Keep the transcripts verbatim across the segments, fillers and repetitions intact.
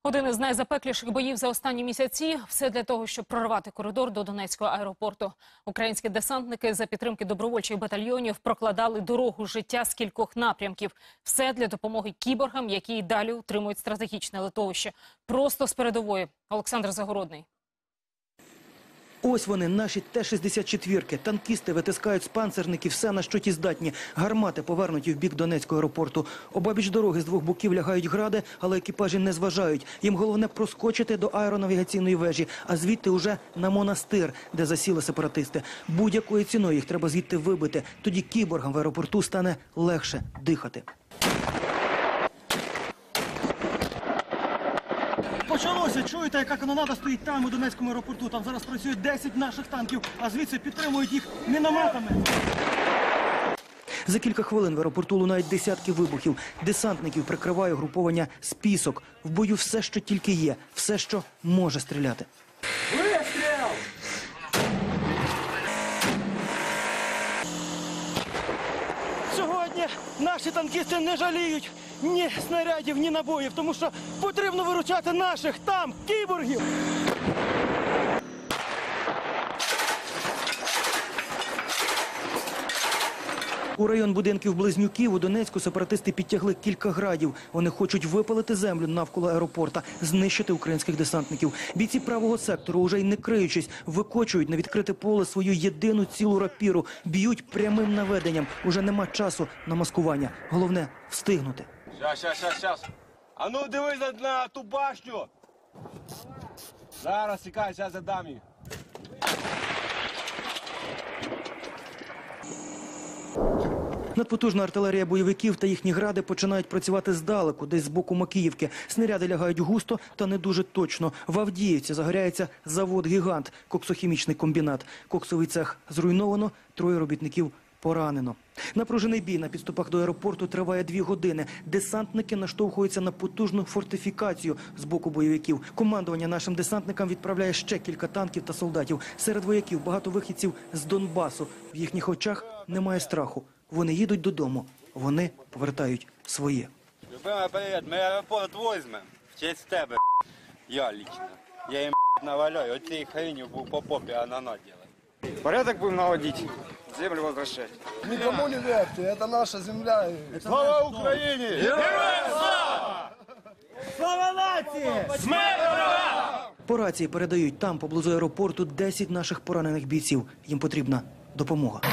Один із найзапекліших боїв за останні місяці – все для того, щоб прорвати коридор до Донецького аеропорту. Українські десантники за підтримки добровольчих батальйонів прокладали дорогу життя з кількох напрямків. Все для допомоги кіборгам, які й далі утримують стратегічне литовище. Просто з передової. Олександр Загородний. Ось вони, наші Т шістдесят чотири. Танкісти витискають з панцерників все, на що ті здатні. Гармати повернуті в бік Донецького аеропорту. Обабіч дороги з двох боків лягають гради, але екіпажі не зважають. Їм головне проскочити до аеронавігаційної вежі, а звідти уже на монастир, де засіли сепаратисти. Будь-якою ціною їх треба звідти вибити. Тоді кіборгам в аеропорту стане легше дихати. Почалося. Чуєте, яка канонада стоїть там, у Донецькому аеропорту. Там зараз працюють десять наших танків, а звідси підтримують їх мінометами. За кілька хвилин в аеропорту лунають десятки вибухів. Десантників прикриває угруповання «Список». В бою все, що тільки є, все, що може стріляти. Вистріл! Сьогодні наші танкісти не жаліють ні снарядів, ні набоїв, тому що потрібно виручати наших там кіборгів. У район будинків Близнюків у Донецьку сепаратисти підтягли кілька градів. Вони хочуть випалити землю навколо аеропорта, знищити українських десантників. Бійці правого сектору, уже й не криючись, викочують на відкрите поле свою єдину цілу рапіру. Б'ють прямим наведенням. Уже нема часу на маскування. Головне – встигнути. Щас, щас, щас, щас. А ну дивись на, на ту башню. Зараз, чекай, зараз задам її. Надпотужна артилерія бойовиків та їхні гради починають працювати здалеку, десь з боку Макіївки. Снаряди лягають густо та не дуже точно. В Авдіївці загоряється завод-гігант, коксохімічний комбінат. Коксовий цех зруйновано, троє робітників поранено. Напружений бій на підступах до аеропорту триває дві години. Десантники наштовхуються на потужну фортифікацію з боку бойовиків. Командування нашим десантникам відправляє ще кілька танків та солдатів. Серед вояків багато вихідців з Донбасу. В їхніх очах немає страху. Вони їдуть додому. Вони повертають своє. Любимий, привіт, ми аеропорт візьмемо. В честь тебе, я лично. Я їм наваляю, оцій хренью був по попі, а на наділи. Порядок будем наводить, землю возвращать. Никому не верьте, это наша земля. Слава Україні! Героям слава! Слава нації! Смерть ворогам! По рації передають, там поблизу аеропорту десять наших поранених бійців. Їм потрібна допомога.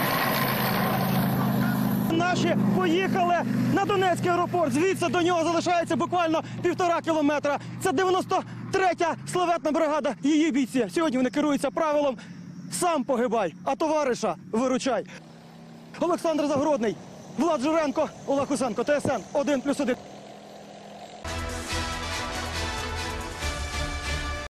Наші поїхали на Донецький аеропорт. Звідси до нього залишається буквально півтора кілометра. Це дев'яносто третя славетна бригада, її бійці. Сьогодні вони керуються правилом «сам погибай, а товариша виручай». Олександр Загородний, Влад Журенко, Олег Усенко, Т С Н один плюс один.